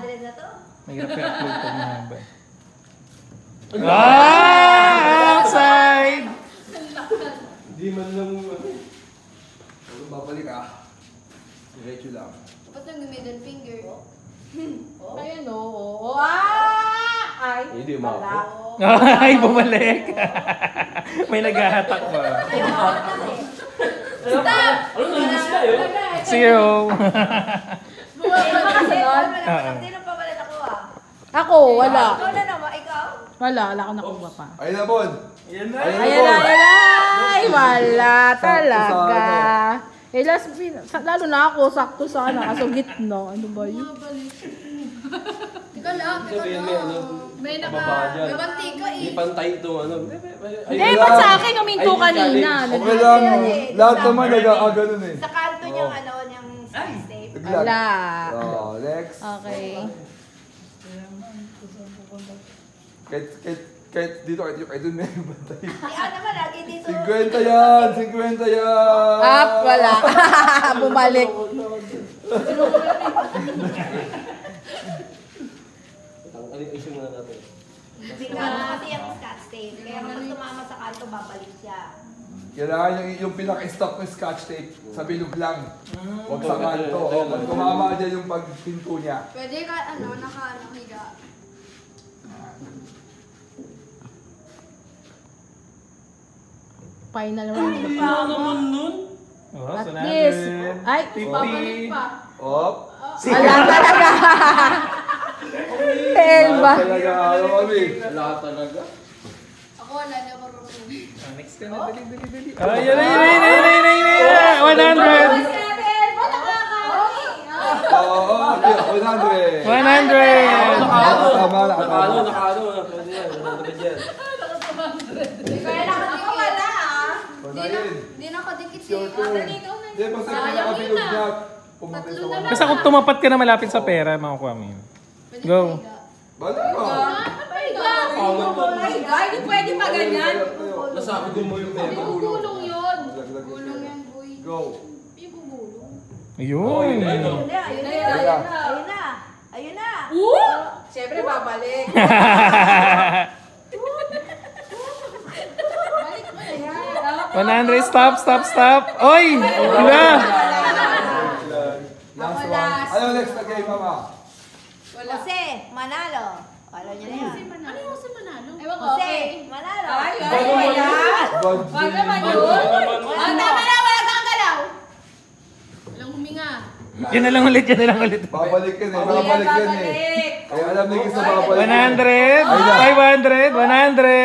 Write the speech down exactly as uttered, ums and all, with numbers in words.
hundred na to. Mahirap i-upload pag mahaba. Ah! Outside! Di man lang ano. Ano babalik ah. Diretso lang. Ba't nang middle finger? Ayan o. Oh, oh. Ah! Ay, Hindi wala. Ay, bumalik! May naghahatak pa. Stop! Ano nangis na yun? Zero! Bumalik ba kasi nun? Sino pa wala nakuha? Ako, wala. Ikaw na naman, ikaw? Wala, wala akong nakuha pa. Ayun na, Bon. Ayun na. Ayan na, ayan na. Ay, wala talaga. Eh, last, sa- lalo na ako, sakto sana. Kaso gitna. Ano ba yun? Teka lang, teka Sabihin lang. may ano, May naka... bababa dyan. May mantika Hindi eh. pantay ito ano. Eh, ba't sa akin huminto kanina? Okay lang. Lahat naman nag-aaganon eh. Sa kanto niyang ano, niyang scotch tape. Wala. Oh, next. Okay. Kahit, kahit, kahit dito, kahit yung kahit doon may bantay. Si Ana ba lagi dito? Cinquenta yan! Cinquenta yan! Up, wala. Bumalik. Ayusin muna natin. Bigano kasi yung scotch tape. Kaya kapag tumama sa kanto, babalik siya. Kailangan yung, yung pinaka-stop ng scotch tape sa bilog lang. Huwag sa kanto. O, pag tumama dyan yung pagpinto niya. Pwede ka, ano, naka, nakahiga. Final round. naman nun? Oh, At one least. hundred. Ay, Babalik pa. Op. wala talaga. Elba. Lahat talaga, ano kami? Lahat talaga. Ako wala na marunong. Ah, next ka na, dali, dali, dali. Ah, yan, yan, yan, yan, yan, yan, yan, one hundred! Oo, oo, one hundred. one hundred! Tama, nakatama. Nakalo, nakalo. Pwede yan, one hundred yan. Kaya nakadikit. Wala ah. Wala yun. Di nakadikit si Your turn. Hindi, basta yung pinakabilog niya. Pumatay sa one. Basta kung tumapat ka na malapit sa pera, makukuha mo yun. Go. Bala ka. Hindi pwede pa ganyan. Nasabi mo yung Hindi pera. gugulong yun. Laglag Gulong yun. yan, boy. Go. Hindi gugulong. Ayun. Ayun na, ayun na, ayun na. Ayun na. Ayun na. Siyempre, babalik. Balik mo na yan. one hundred, stop, stop, stop. Oy! Wala! Last one. Ano next na game, mama? Jose, Manalo. Alam niyo na yan. Ano yung si Manalo? Ewan ko. Jose, Manalo. Ay, ay, wala. Wag naman yun. Ah, tama na, wala kang galaw. Walang huminga. Yan na lang ulit, yan na lang ulit. Babalik yan eh. Babalik yan eh. Kaya alam na yung isa babalik. one hundred, five hundred, one hundred.